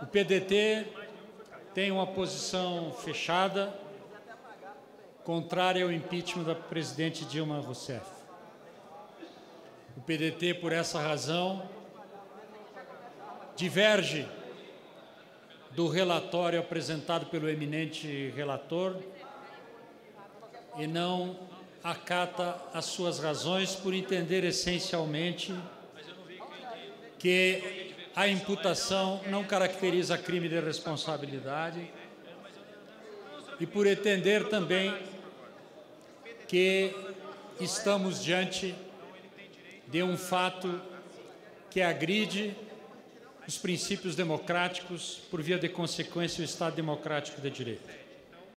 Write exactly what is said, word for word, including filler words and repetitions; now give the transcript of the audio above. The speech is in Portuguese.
O P D T tem uma posição fechada, contrária ao impeachment da presidente Dilma Rousseff. O P D T, por essa razão, diverge do relatório apresentado pelo eminente relator e não acata as suas razões por entender essencialmente que a imputação não caracteriza crime de responsabilidade e por entender também que estamos diante de um fato que agride os princípios democráticos, por via de consequência, o Estado democrático de direito.